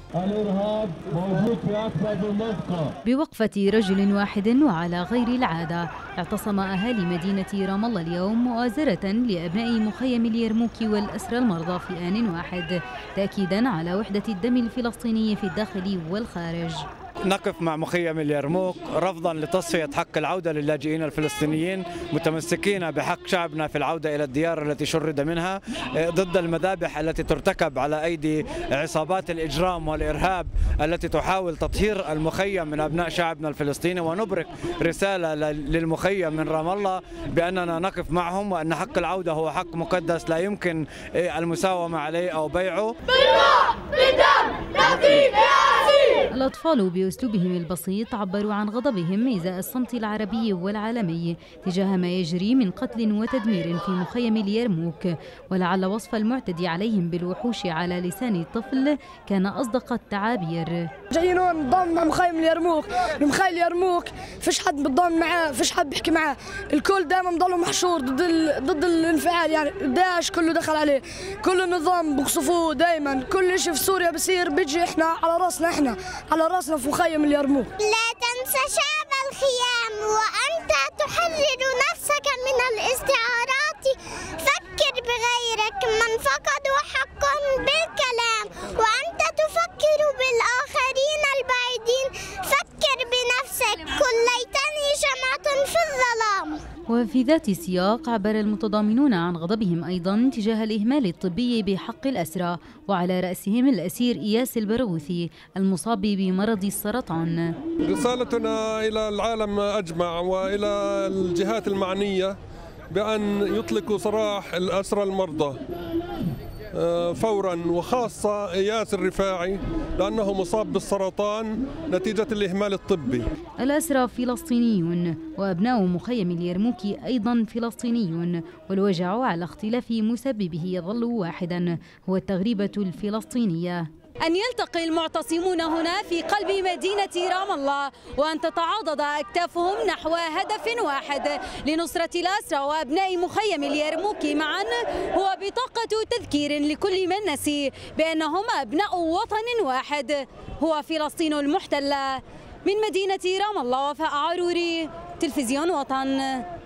الإرهاب موجود في أكثر من منطقة. بوقفة رجل واحد وعلى غير العادة، اعتصم أهالي مدينة رام الله اليوم مؤازرة لأبناء مخيم اليرموك والأسرى المرضى في آن واحد، تأكيدا على وحدة الدم الفلسطيني في الداخل والخارج. نقف مع مخيم اليرموك رفضا لتصفية حق العودة للاجئين الفلسطينيين، متمسكين بحق شعبنا في العودة إلى الديار التي شرد منها، ضد المذابح التي ترتكب على أيدي عصابات الإجرام والإرهاب التي تحاول تطهير المخيم من أبناء شعبنا الفلسطيني. ونبرك رسالة للمخيم من رام الله بأننا نقف معهم، وأن حق العودة هو حق مقدس لا يمكن المساومة عليه أو بيعه. الأطفال بأسلوبهم البسيط عبروا عن غضبهم إزاء الصمت العربي والعالمي تجاه ما يجري من قتل وتدمير في مخيم اليرموك، ولعل وصف المعتدي عليهم بالوحوش على لسان الطفل كان أصدق التعابير. جايين نضم مع مخيم اليرموك، المخيم اليرموك فيش حد بتضم معاه، فيش حد بيحكي معاه، الكل دائما ضلوا محشور ضد الانفعال، يعني داعش كله دخل عليه، كل النظام بقصفوه دائما، كل شيء في سوريا بصير بيجي احنا على راسنا، احنا على راسنا في مخيم اليرموك. لا تنسى شعب الخيام وأنت تحرر نفسك من الاستعارات، فكر بغيرك من فقدوا حقهم بالكلام، وأنت تفكر بالآخرين البعيدين، فكر بنفسك، كل ليتني شمعة في الظلام. وفي ذات السياق عبر المتضامنون عن غضبهم أيضا تجاه الإهمال الطبي بحق الأسرى، وعلى رأسهم الأسير إياس البرغوثي المصاب بمرض السرطان. رسالتنا إلى العالم أجمع وإلى الجهات المعنية بأن يطلقوا سراح الأسرى المرضى فورا، وخاصة إياس الرفاعي لأنه مصاب بالسرطان نتيجة الإهمال الطبي. الأسرى فلسطينيون وأبناء مخيم اليرموك أيضا فلسطينيون، والوجع على اختلاف مسببه يظل واحدا، هو التغريبة الفلسطينية. أن يلتقي المعتصمون هنا في قلب مدينة رام الله، وأن تتعاضد أكتافهم نحو هدف واحد لنصرة الأسرى وأبناء مخيم اليرموك معا، هو بطاقة تذكير لكل من نسي بأنهم أبناء وطن واحد هو فلسطين المحتلة. من مدينة رام الله، وفاء عروري، تلفزيون وطن.